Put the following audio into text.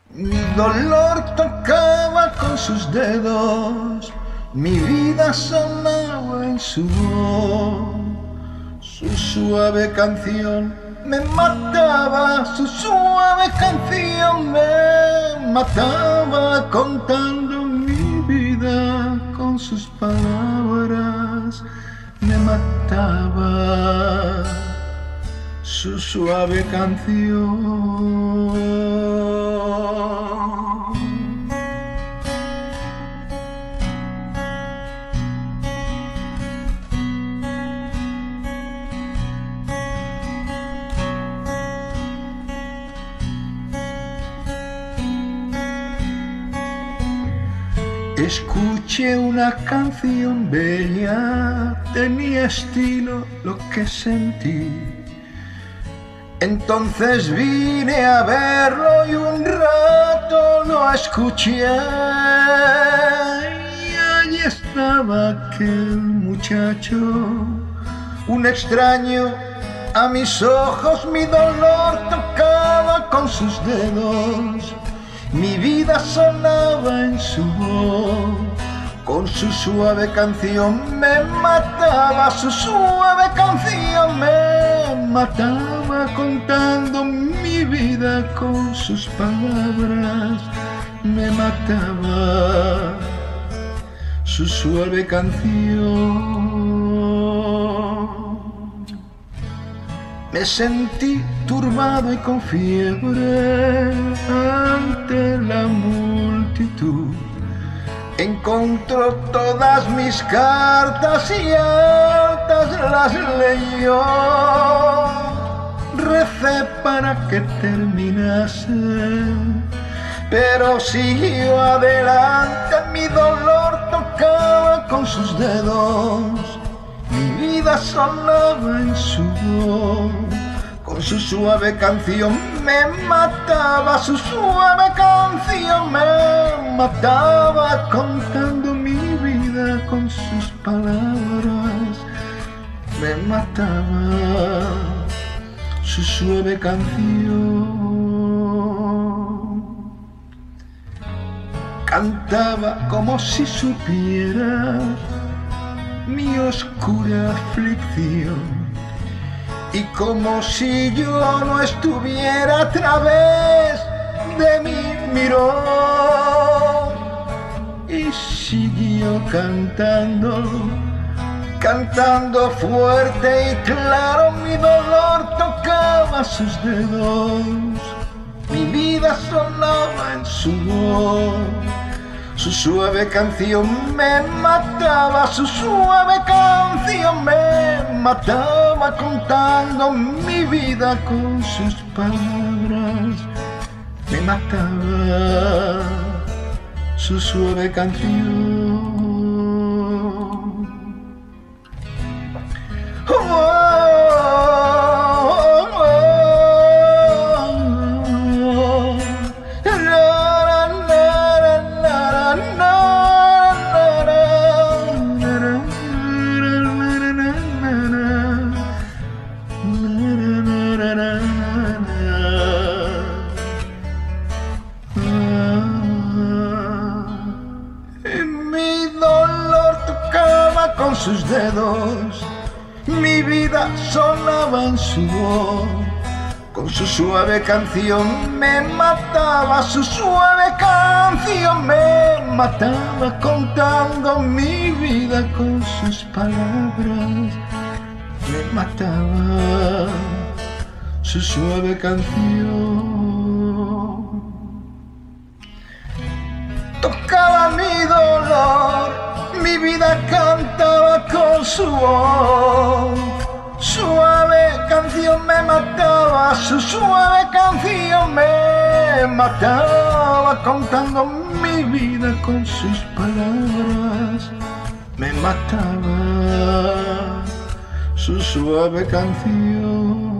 Mi dolor tocaba con sus dedos, mi vida sonaba en su voz. Su suave canción me mataba, su suave canción me mataba, contando mi vida con sus palabras. Me mataba su suave canción. Escuché una canción bella, tenía estilo lo que sentí. Entonces vine a verlo y un rato lo escuché. Y allí estaba aquel muchacho, un extraño a mis ojos. Mi dolor tocaba con sus dedos, mi vida sonaba en su voz. Con su suave canción me mataba, su suave canción me mataba, contando mi vida con sus palabras. Me mataba su suave canción. Me sentí turbado y con fiebre ante la multitud. Encontró todas mis cartas y hartas las leyó. Recé para que terminase, pero siguió adelante. Mi dolor tocaba con sus dedos, mi vida sonaba en su voz. Con su suave canción me mataba, su suave canción me mataba, contando mi vida con sus palabras. Me mataba su suave canción. Cantaba como si supiera mi oscura aflicción, y como si yo no estuviera, a través de mí miró y siguió cantando, cantando fuerte y claro. Mi dolor tocaba sus dedos, mi vida sonaba en su voz. Su suave canción me mataba, su suave canción me mataba, contando mi vida con sus palabras. Me mataba su suave canción. Mi dolor tocaba con sus dedos, mi vida sonaba en su voz. Con su suave canción me mataba, su suave canción me mataba, contando mi vida con sus palabras. Me mataba su suave canción. Tocaba mi dolor, mi vida cantaba con su voz. Suave canción me mataba, su suave canción me mataba, contando mi vida con sus palabras. Me mataba su suave canción.